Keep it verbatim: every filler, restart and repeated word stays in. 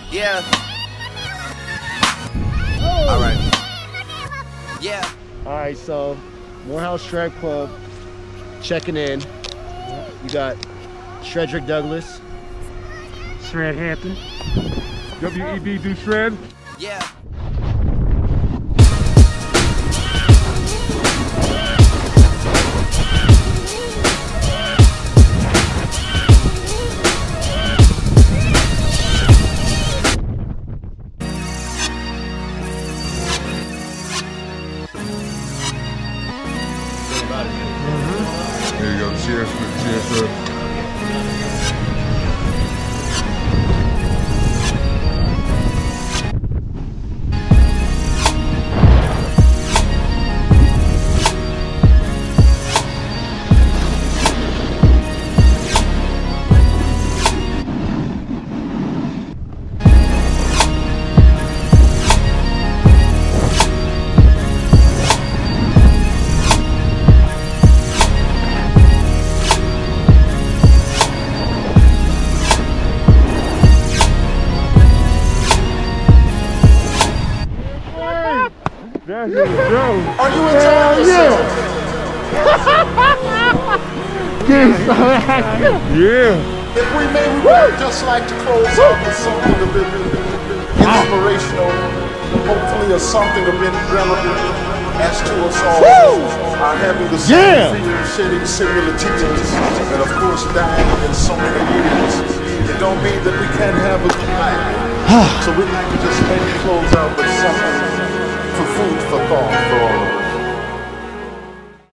Yeah. Oh. All right. Yeah. All right, so Morehouse Shred Club checking in. You got Shredrick Douglas, Shred Hampton, W E B do Shred. Yeah. There you go. Cheers, cheers, sir. That's your joke. Are you enjoying yourself? Yeah. If we may, we would just like to close out with something a bit inspirational, hopefully or something a bit relevant as to us all are having the same Yeah. fear, shedding similar tears, and of course dying in so many years. It don't mean that we can't have a good life. So we'd like to just maybe close out with something for food for thought for all of us.